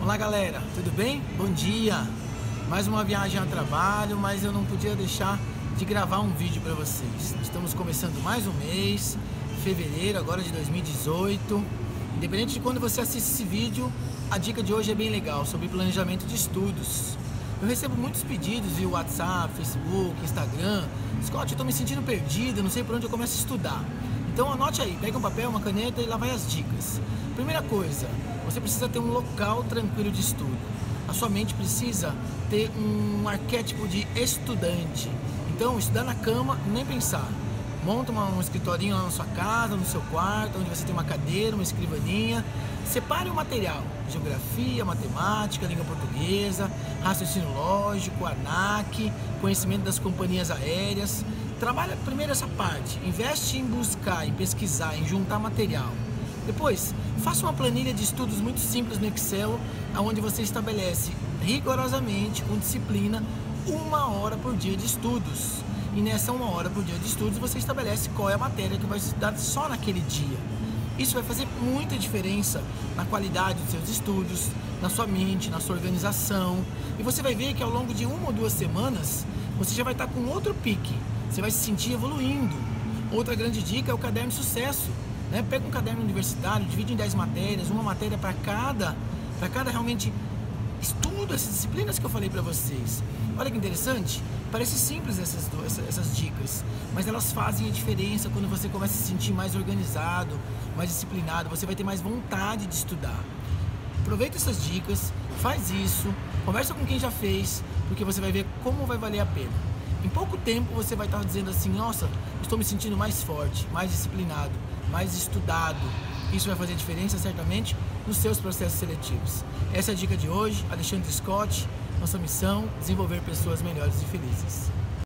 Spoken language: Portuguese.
Olá galera, tudo bem? Bom dia! Mais uma viagem a trabalho, mas eu não podia deixar de gravar um vídeo para vocês. Estamos começando mais um mês, fevereiro agora de 2018. Independente de quando você assiste esse vídeo, a dica de hoje é bem legal, sobre planejamento de estudos. Eu recebo muitos pedidos via WhatsApp, Facebook, Instagram. Scott, eu estou me sentindo perdido, não sei por onde eu começo a estudar. Então anote aí, pega um papel, uma caneta e lá vai as dicas. Primeira coisa, você precisa ter um local tranquilo de estudo. A sua mente precisa ter um arquétipo de estudante. Então, estudar na cama, nem pensar. Monta um escritorinho lá na sua casa, no seu quarto, onde você tem uma cadeira, uma escrivaninha. Separe o material: geografia, matemática, língua portuguesa, raciocínio lógico, ANAC, conhecimento das companhias aéreas. Trabalha primeiro essa parte, investe em buscar, em pesquisar, em juntar material. Depois, faça uma planilha de estudos muito simples no Excel, onde você estabelece rigorosamente, com disciplina, 1 hora por dia de estudos. E nessa 1 hora por dia de estudos, você estabelece qual é a matéria que vai estudar só naquele dia. Isso vai fazer muita diferença na qualidade dos seus estudos, na sua mente, na sua organização. E você vai ver que ao longo de 1 ou 2 semanas, você já vai estar com outro pique. Você vai se sentir evoluindo. Outra grande dica é o caderno de sucesso. Pega um caderno universitário, divide em 10 matérias, uma matéria para cada realmente estudo, essas disciplinas que eu falei para vocês. Olha que interessante, parece simples essas dicas, mas elas fazem a diferença quando você começa a se sentir mais organizado, mais disciplinado, você vai ter mais vontade de estudar. Aproveita essas dicas, faz isso, conversa com quem já fez, porque você vai ver como vai valer a pena. Em pouco tempo você vai estar dizendo assim: nossa, estou me sentindo mais forte, mais disciplinado, mais estudado. Isso vai fazer diferença certamente nos seus processos seletivos. Essa é a dica de hoje. Alexandre Scott. Nossa missão: desenvolver pessoas melhores e felizes.